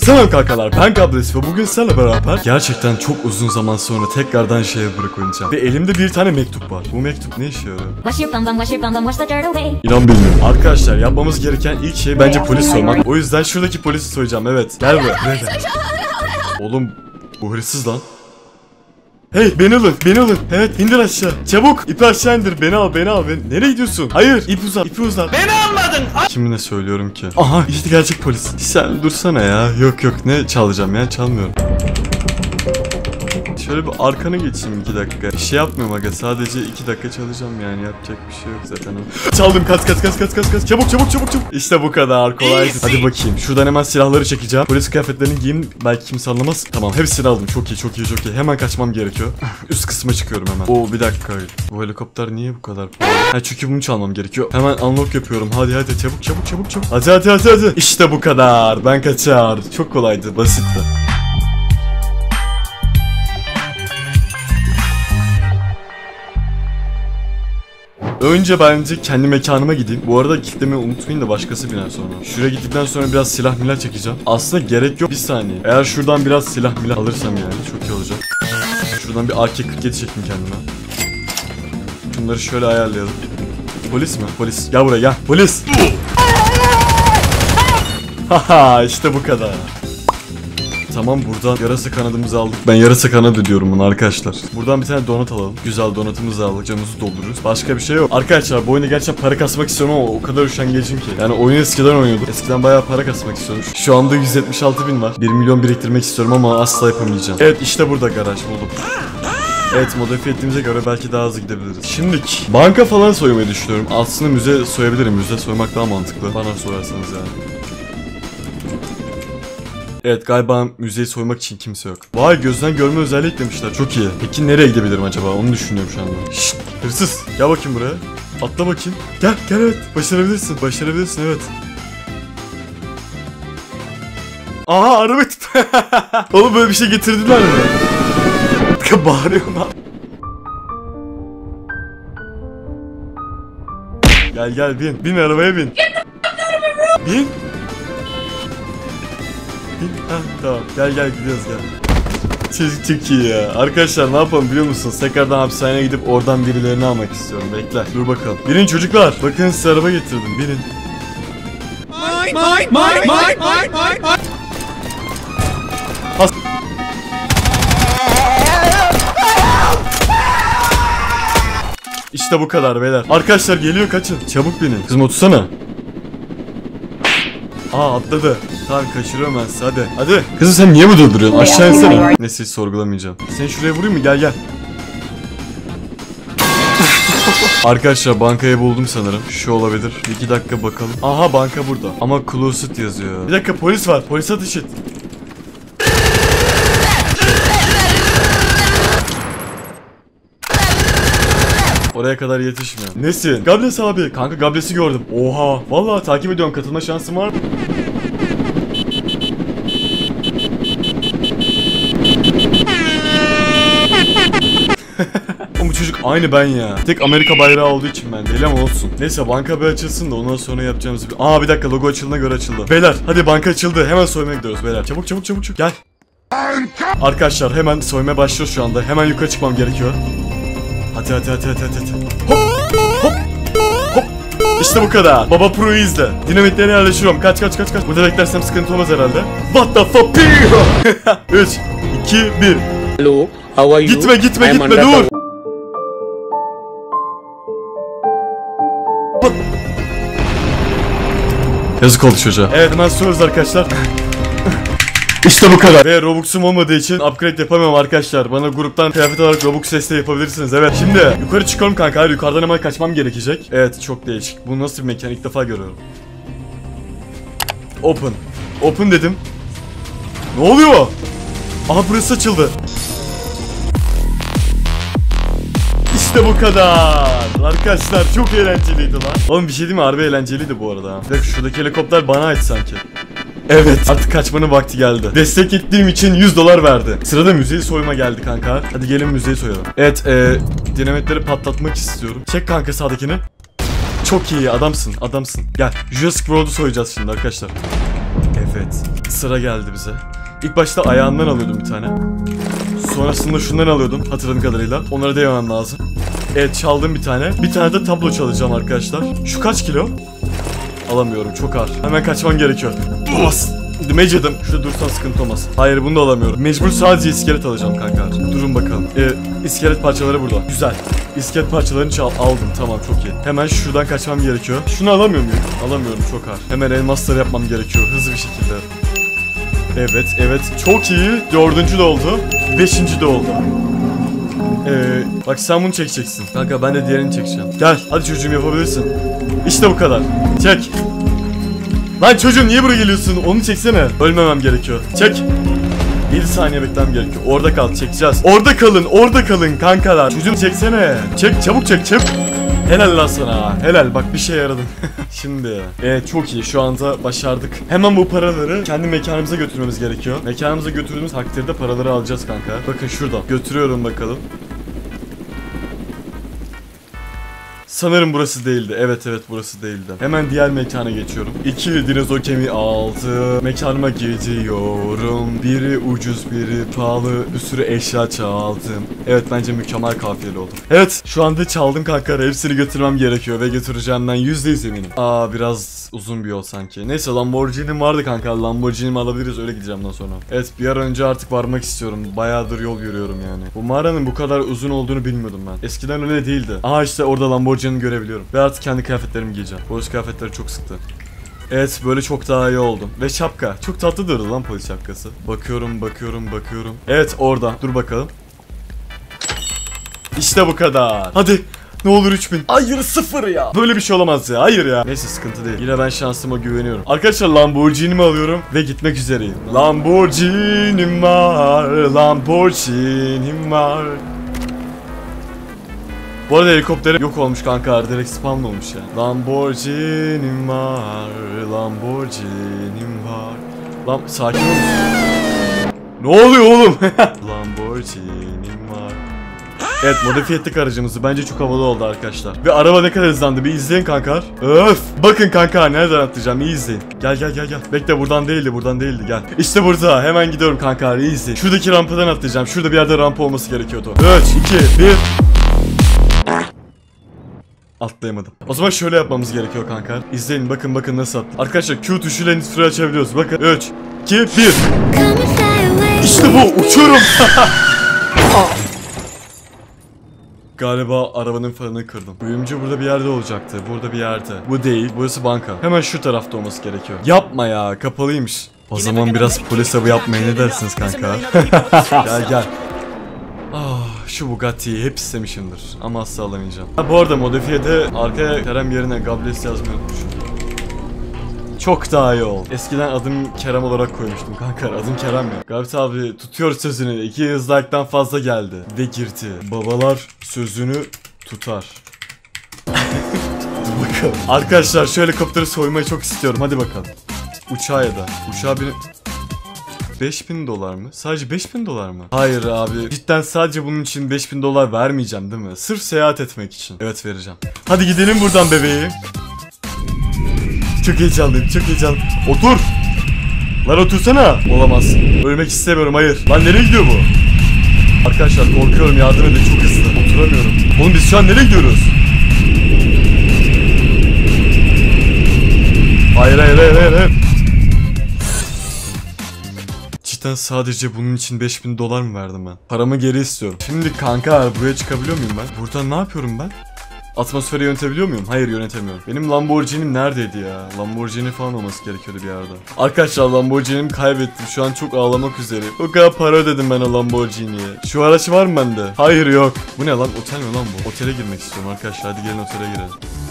Selam kankalar, ben Gables ve bugün seninle beraber gerçekten çok uzun zaman sonra tekrardan Jailbreak oynayacağım. Ve elimde bir tane mektup var. Bu mektup ne işe yarıyor? İnan bilmiyorum. Arkadaşlar yapmamız gereken ilk şey bence polis soymak. O yüzden şuradaki polisi soyacağım, evet. Gel buraya. Oğlum bu hırsız lan. Hey beni alın. Evet indir aşağı. Çabuk ipi aşağı indir. Beni al. Nereye gidiyorsun? Hayır ip uzat. Beni almadın. Kimine söylüyorum ki? Aha işte gerçek polis. Sen dursana ya. Yok ne çalacağım ya, çalmıyorum. Şöyle bir arkana geçeyim 2 dakika. Bir şey yapmıyorum aga, sadece 2 dakika çalacağım yani, yapacak bir şey yok zaten. Çaldım, kaç. Çabuk. İşte bu kadar kolay. Hadi bakayım, şuradan hemen silahları çekeceğim. Polis kıyafetlerini giyeyim, belki kimse anlamaz. Tamam, hepsini aldım, çok iyi. Hemen kaçmam gerekiyor. Üst kısma çıkıyorum hemen. Oo bir dakika, bu helikopter niye bu kadar pahalı? Ha çünkü bunu çalmam gerekiyor. Hemen unlock yapıyorum, hadi çabuk. Hadi. İşte bu kadar, ben kaçar. Çok kolaydı, basitti. Önce bence kendi mekanıma gideyim. Bu arada kilitlemeyi unutmayın da başkası biner sonra. Şuraya gittikten sonra biraz silah milah çekeceğim. Aslında gerek yok, bir saniye. Eğer şuradan biraz silah milah alırsam yani çok iyi olacak. Şuradan bir AK-47 çektim kendime. Bunları şöyle ayarlayalım. Polis mi? Polis. Gel buraya gel. Polis. Haha işte bu kadar. Tamam, buradan yarasa kanadımızı aldık. Ben yarasa kanadı diyorum bunu arkadaşlar. Buradan bir tane donat alalım. Güzel donatımızı aldık. Canımızı doldururuz. Başka bir şey yok. Arkadaşlar bu oyunu gerçekten para kasmak istiyorum ama o kadar üşengecim ki. Yani oyunu eskiden oynuyordum. Eskiden bayağı para kasmak istiyorum. Şu anda 176.000 var. 1 milyon biriktirmek istiyorum ama asla yapamayacağım. Evet işte burada garaj buldum. Evet, modifiye ettiğimize göre belki daha hızlı gidebiliriz. Şimdilik banka falan soymayı düşünüyorum. Aslında müze soyabilirim. Müze soymak daha mantıklı. Bana sorarsanız yani. Evet, galiba müzeyi soymak için kimse yok. Vay, gözden görme özelliği eklemişler. Çok iyi. Peki nereye gidebilirim acaba? Onu düşünüyorum şu anda. Şşt, hırsız. Gel bakayım buraya. Atla bakayım. Gel evet. Başarabilirsin evet. Aha araba tut. Oğlum böyle bir şey getirdiler mi? Bağırıyorum lan. Gel bin. Bin arabaya bin. Bin. Tamam gel gidiyoruz Çocuk çok iyi ya. Arkadaşlar ne yapalım biliyor musunuz? Tekrardan hapishaneye gidip oradan birilerini almak istiyorum. Bekle. Dur bakalım. Binin çocuklar. Bakın size araba getirdim. Binin. İşte bu kadar beyler. Arkadaşlar geliyor, kaçın. Çabuk binin. Kızım otursana. Atladı. Tamam kaçırıyorum ben size, hadi. Kızım sen niye mi durduruyorsun? Aşağı insene. Neyse sorgulamayacağım. Seni şuraya vurayım mı? Gel. Arkadaşlar bankayı buldum sanırım. Şu olabilir. 2 dakika bakalım. Aha banka burada. Ama closed yazıyor. Bir dakika, polis var. Polis ateş et. Oraya kadar yetişmiyor. Nesin? Gables abi. Kanka Gables'i gördüm. Oha. Vallahi takip ediyorum. Katılma şansım var mı? Bu çocuk aynı ben ya. Tek Amerika bayrağı olduğu için ben değil ama olsun. Neyse banka bir açılsın da ondan sonra yapacağımız bir... bir dakika, logo açıldığına göre açıldı. Beyler hadi banka açıldı. Hemen soymaya gidiyoruz beyler. Çabuk. Gel. Arkadaşlar hemen soymaya başlıyoruz şu anda. Hemen yukarı çıkmam gerekiyor. Hadi. Hop. İşte bu kadar. Baba Pro'yu izle. Dinamitlerini yerleştiriyorum. Kaç. Burada beklersem sıkıntı olmaz herhalde. What the fuck? 3, 2, 1. Hello, how are you? Gitme dur. Yazık oldu çocuğa. Evet hemen soruyoruz arkadaşlar. İşte bu kadar. Ve Robux'um olmadığı için upgrade yapamıyorum arkadaşlar. Bana gruptan kıyafet olarak Robux desteği yapabilirsiniz. Evet şimdi yukarı çıkalım kanka. Hayır, yukarıdan hemen kaçmam gerekecek. Evet çok değişik. Bu nasıl bir mekan, ilk defa görüyorum. Open dedim. Ne oluyor? Aha burası açıldı. İşte bu kadar. Arkadaşlar çok eğlenceliydi lan. Oğlum bir şey değil mi? Harbi eğlenceliydi bu arada. Bir dakika, şuradaki helikopter bana ait sanki. Evet artık kaçmanın vakti geldi. Destek ettiğim için $100 verdi. Sırada müzeyi soyma geldi kanka. Hadi gelin müzeyi soyalım. Evet dinamitleri patlatmak istiyorum. Çek kanka sağdakini. Çok iyi adamsın. Gel. Jurassic World'u soyacağız şimdi arkadaşlar. Evet. sıra geldi bize. İlk başta ayağından alıyordum bir tane. Sonrasında şundan alıyordum hatırladığım kadarıyla. Onları değmem lazım. Evet, çaldım bir tane. Bir tane de tablo çalacağım arkadaşlar. Şu kaç kilo? Alamıyorum, çok ağır. Hemen kaçmam gerekiyor. Bas! Demecedim. Şurada dursan sıkıntı olmaz. Hayır, bunu da alamıyorum. Mecbur sadece iskelet alacağım kanka. Durun bakalım. İskelet parçaları burada. Güzel. İskelet parçalarını aldım. Tamam, çok iyi. Hemen şuradan kaçmam gerekiyor. Şunu alamıyor muyum? Alamıyorum, çok ağır. Hemen elmasları yapmam gerekiyor hızlı bir şekilde. Evet. Çok iyi. 4. de oldu. 5. de oldu. Bak sen bunu çekeceksin. Kanka ben de diğerini çekeceğim. Gel. Hadi çocuğum, yapabilirsin. İşte bu kadar. Çek. Lan çocuğum, niye buraya geliyorsun? Onu çeksene. Ölmemem gerekiyor. Çek. 7 saniye beklemem gerekiyor. Orada kal, çekeceğiz. Orada kalın kankalar. Çocuğum çeksene. Çek, çabuk çek. Helal lan sana. Helal, bak bir şey yaradım. Şimdi. Çok iyi, şu anda başardık. Hemen bu paraları kendi mekanımıza götürmemiz gerekiyor. Mekanımıza götürdüğümüz takdirde paraları alacağız kanka. Bakın şurada. Götürüyorum bakalım. Sanırım burası değildi. Evet, burası değildi. Hemen diğer mekana geçiyorum. 2 dinozor kemiği 6. Mekanıma gidiyorum. Biri ucuz, biri pahalı. Bir sürü eşya çaldım. Evet, bence mükemmel kafiyeli oldu. Evet, şu anda çaldım kanka. Hepsini götürmem gerekiyor ve götüreceğimden %100 eminim. Biraz uzun bir yol sanki. Neyse, Lamborghini'm vardı kanka. Lamborghini'mi alabiliriz, öyle gideceğim ondan sonra. Evet, bir an önce artık varmak istiyorum. Bayağıdır yol yürüyorum yani. Bu mağaranın bu kadar uzun olduğunu bilmiyordum ben. Eskiden öyle değildi. İşte orada Lamborghini görebiliyorum. Ve artık kendi kıyafetlerimi giyeceğim. Polis kıyafetleri çok sıktı. Evet, böyle çok daha iyi oldum. Ve şapka. Çok tatlı durdu lan polis şapkası. Bakıyorum. Evet, orada. Dur bakalım. İşte bu kadar. Hadi. Ne olur 3000. Hayır, 0 ya. Böyle bir şey olamaz ya. Hayır ya. Neyse, sıkıntı değil. Yine ben şansıma güveniyorum. Arkadaşlar, Lamborghini'mi alıyorum ve gitmek üzereyim. Lamborghini'm var. Bu arada helikopterim yok olmuş kanka, direkt spawn olmuş ya. Lamborghini'm var. Lan sakin ol musun? Ne oluyor oğlum? Lamborghini'm var. Evet, modifiye ettik aracımızı. Bence çok havalı oldu arkadaşlar. Ve araba ne kadar hızlandı, bir izleyin kanka. Öf. Bakın kanka, nereden atlayacağım, iyi izleyin. Gel. Bekle, buradan değildi gel. İşte burada, hemen gidiyorum kanka, iyi izleyin. Şuradaki rampadan atlayacağım. Şurada bir yerde rampa olması gerekiyordu. 3, 2, 1. Atlayamadım. O zaman şöyle yapmamız gerekiyor kanka. İzleyin, bakın nasıl attı. Arkadaşlar, Q tuşuyla nitro açabiliyoruz. Bakın 3, 2, 1. İşte bu, uçuyorum. Galiba arabanın farını kırdım. Kuyumcu burada bir yerde olacaktı. Burada bir yerde. Bu değil, burası banka. Hemen şu tarafta olması gerekiyor. Yapma ya, kapalıymış. O zaman biraz polis avı yapmaya ne dersiniz kanka? Gel. Şu Bugatti'yi hep istemişimdir ama asla alamayacağım. Bu arada modifiyede arkaya Kerem yerine Gables yazmayı unutmuşum. Çok daha iyi oldu. Eskiden adım Kerem olarak koymuştum kanka. Adım Kerem ya. Gabit abi tutuyor sözünü. 200 like'dan fazla geldi. Ve girdi. Babalar sözünü tutar. Dur bakalım. Arkadaşlar, şu helikopteri soymayı çok istiyorum. Hadi bakalım. Uçağa ya da. Uçağa binip... $5000 mı? Sadece $5000 mı? Hayır abi. Cidden sadece bunun için $5000 vermeyeceğim değil mi? Sırf seyahat etmek için. Evet, vereceğim. Hadi gidelim buradan bebeğim. Çok heyecanlıyım. Otur. Lan otursana. Olamaz. Ölmek istemiyorum, hayır. Lan nereye gidiyor bu? Arkadaşlar, korkuyorum, yardım edin, çok hızlı. Oturamıyorum. Oğlum, biz şu an nereye gidiyoruz? Hayır. Cidden sadece bunun için $5000 mı verdim ben? Paramı geri istiyorum. Şimdi kanka, buraya çıkabiliyor muyum ben? Buradan ne yapıyorum ben? Atmosferi yönetebiliyor muyum? Hayır, yönetemiyorum. Benim Lamborghini'm neredeydi ya? Lamborghini falan olması gerekiyordu bir yerde. Arkadaşlar, Lamborghini'mi kaybettim. Şu an çok ağlamak üzereyim. O kadar para ödedim ben o Lamborghini'ye. Şu araç var mı bende? Hayır, yok. Bu ne lan? Otel mi lan bu? Otele girmek istiyorum arkadaşlar. Hadi gelin otele girelim.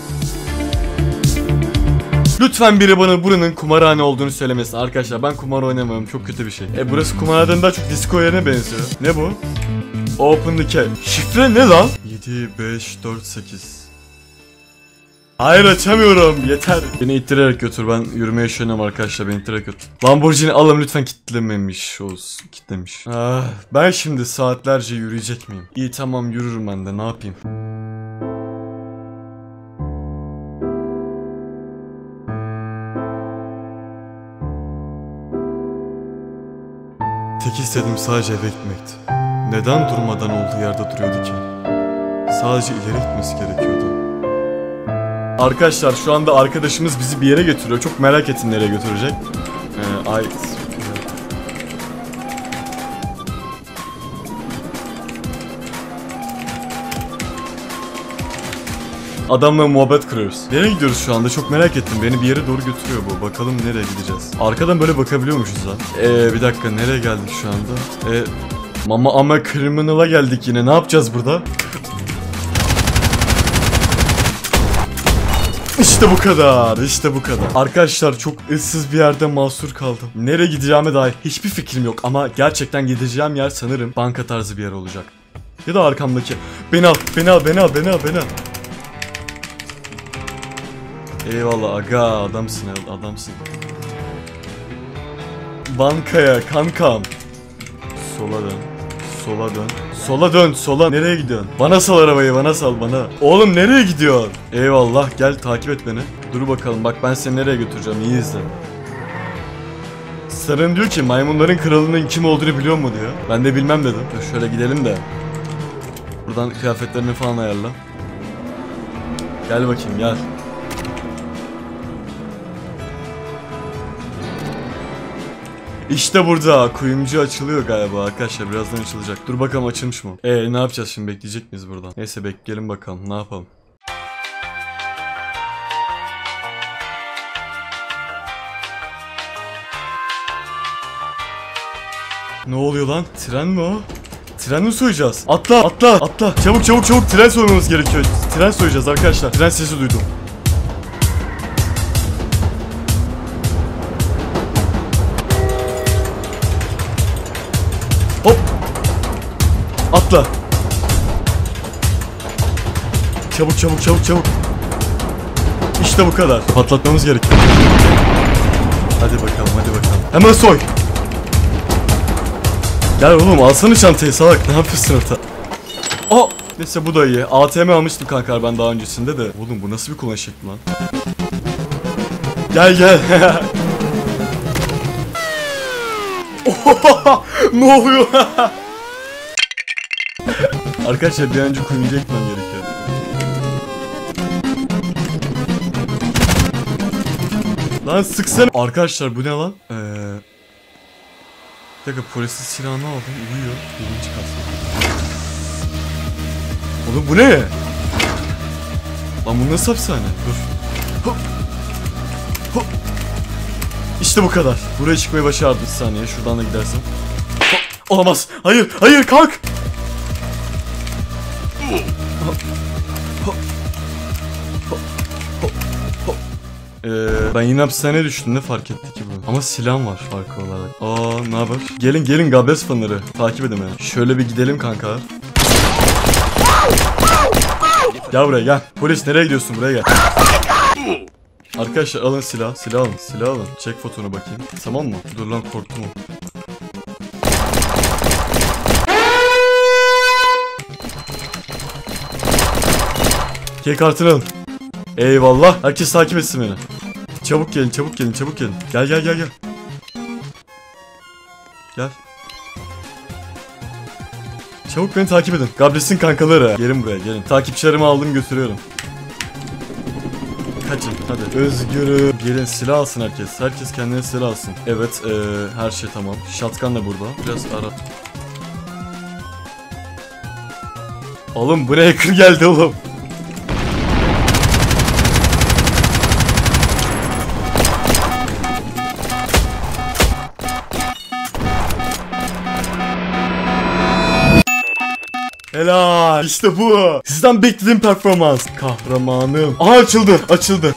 Lütfen biri bana buranın kumarhane olduğunu söylemesin. Arkadaşlar, ben kumar oynamıyorum. Çok kötü bir şey. Burası kumarhaneden daha çok disco yerine benziyor. Ne bu? Open the key. Şifre ne lan? 7, 5, 4, 8. Hayır, açamıyorum. Yeter. Beni ittirerek götür. Ben yürümeye üşeniyorum arkadaşlar. Beni ittirerek götür. Lamborghini alım lütfen, kitlememiş olsun. Kitlemiş. Ben şimdi saatlerce yürüyecek miyim? İyi, tamam, yürürüm ben de. Ne yapayım? Tek istediğim sadece eve gitmekti. Neden durmadan olduğu yerde duruyordu ki? Sadece ileri gitmesi gerekiyordu. Arkadaşlar şu anda arkadaşımız bizi bir yere götürüyor. Çok merak ettim nereye götürecek. Adamla muhabbet kuruyoruz. Nereye gidiyoruz şu anda? Çok merak ettim. Beni bir yere doğru götürüyor bu. Bakalım nereye gideceğiz. Arkadan böyle bakabiliyormuşuz lan. Bir dakika nereye geldik şu anda? Ama criminal'a geldik yine. Ne yapacağız burada? İşte bu kadar. İşte bu kadar. Arkadaşlar çok ıssız bir yerde mahsur kaldım. Nereye gideceğime dair hiçbir fikrim yok. Ama gerçekten gideceğim yer sanırım banka tarzı bir yer olacak. Ya da arkamdaki. Beni al. Eyvallah aga, adamsın. Bankaya kankam. Sola dön. Nereye gidiyorsun? Bana sal arabayı, bana. Oğlum nereye gidiyorsun? Eyvallah, gel takip et beni. Dur bakalım, bak ben seni nereye götüreceğim, iyi izle. Sarın diyor ki maymunların kralının kim olduğunu biliyor mu diyor. Ben de bilmem dedim. Dur şöyle gidelim de. Buradan kıyafetlerini falan ayarla. Gel bakayım, gel. İşte burada kuyumcu açılıyor galiba arkadaşlar, birazdan açılacak. Dur bakalım açılmış mı? Ne yapacağız şimdi, bekleyecek miyiz burada? Neyse bekleyelim bakalım, ne yapalım. Ne oluyor lan? Tren mi o? Tren mi soyacağız? Atla. Çabuk tren soymamız gerekiyor. Tren soyacağız arkadaşlar. Tren sesi duydum. Hop. Atla. Çabuk. İşte bu kadar. Patlatmamız gerekiyor. Hadi bakalım. Hemen soy. Gel oğlum, alsana çantayı salak. Ne yapıyorsun orada? Neyse bu da iyi. ATM almıştım kanka ben daha öncesinde de. Oğlum bu nasıl bir kullanış şekli lan? Gel. Ne oluyor? Arkadaşlar bir önce kuyumcuya gitmem gerekiyor. Lan sıksana. Arkadaşlar bu ne lan? Bir dakika, polisin silahını aldım, uyuyor. Birinci kasa. Oğlum bu ne? Lan bu nasıl hapishane? Dur. Hop. İşte bu kadar. Buraya çıkmayı başardım, bir saniye. Şuradan da gidersin. Olamaz. Hayır kalk. Ben yine hapishaneye düştüm, ne fark etti ki bu? Ama silahım var farkı olarak. Ne haber? Gelin Gabes fanları. Takip edin beni. Şöyle bir gidelim kanka. Gel buraya gel. Polis nereye gidiyorsun, buraya gel. Arkadaşlar alın silah alın. Çek fotonu bakayım. Tamam mı? Dur lan, korktum. Key kartını alın. Eyvallah. Herkes takip etsin beni. Çabuk gelin. Gel. Gel. Çabuk beni takip edin. Gabris'in kankaları. Gelin buraya, gelin. Takipçilerimi aldım, götürüyorum. Kaçın hadi. Özgürüm. Gelin, silah alsın herkes. Herkes kendine silah alsın. Evet, her şey tamam. Shotgun da burada. Biraz ara. Oğlum bu ne, hacker geldi oğlum. Helal. İşte bu. Sizden beklediğim performans. Kahramanım. Aha açıldı.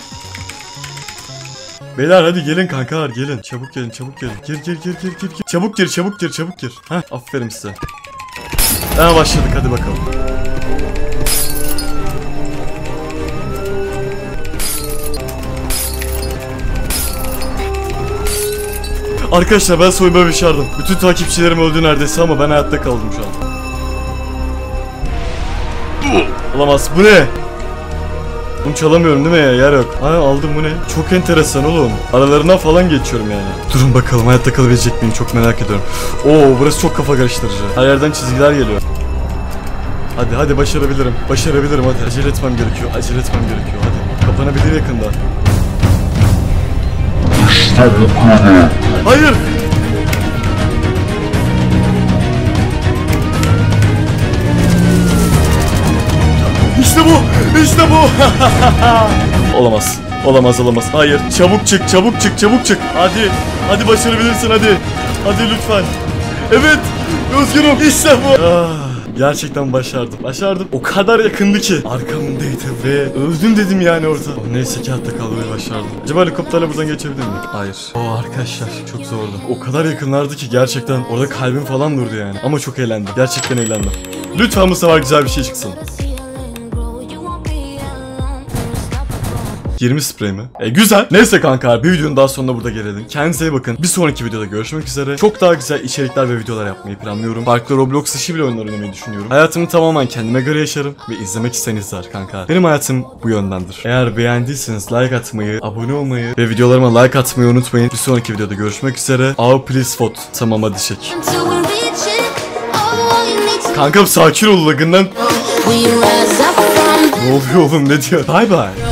Beyler hadi gelin kankalar, gelin. Çabuk gelin. Gir. Çabuk gir. Heh, aferin size. Başladık, hadi bakalım. Arkadaşlar ben soymayı başardım. Bütün takipçilerim öldü neredeyse ama ben hayatta kaldım şu an. Olamaz, bu ne? Bunu çalamıyorum değil mi ya? Yer yok. Ay aldım, bu ne? Çok enteresan oğlum. Aralarından falan geçiyorum yani. Durun bakalım hayatta kalabilecek miyim? Çok merak ediyorum. Oo, burası çok kafa karıştırıcı. Her yerden çizgiler geliyor. Hadi başarabilirim. Başarabilirim hadi. Acele etmem gerekiyor. Acele etmem gerekiyor hadi. Kapanabilir yakında. Hayır. İşte bu. İşte bu. Olamaz. Olamaz. Hayır. Çabuk çık. Çabuk çık. Hadi başarabilirsin hadi. Hadi lütfen. Evet. Özgürüm. İşte bu. Gerçekten başardım. O kadar yakındı ki. Arkamdaydı ve öldüm dedim yani orada. Neyse ki hatta kalmayı başardım. Acaba helikopterle buradan geçebilir miyim? Hayır. Arkadaşlar çok zordu. O kadar yakınlardı ki gerçekten orada kalbim falan durdu yani. Ama çok eğlendim. Gerçekten eğlendim. Lütfen bu sefer güzel bir şey çıksın. 20 sprey mi? Güzel. Neyse kanka, bir videonun daha sonuna burada gelelim. Kendinize iyi bakın. Bir sonraki videoda görüşmek üzere. Çok daha güzel içerikler ve videolar yapmayı planlıyorum. Farklı Roblox dışı bile oyunlar oynamayı düşünüyorum. Hayatımı tamamen kendime göre yaşarım ve izlemek isterseniz kanka. Benim hayatım bu yöndendir. Eğer beğendiyseniz like atmayı, abone olmayı ve videolarıma like atmayı unutmayın. Bir sonraki videoda görüşmek üzere. Please vote. Tamam hadi çek. Kankam sakin ol lagından. Ne oluyor oğlum, ne diyor? Bye bye.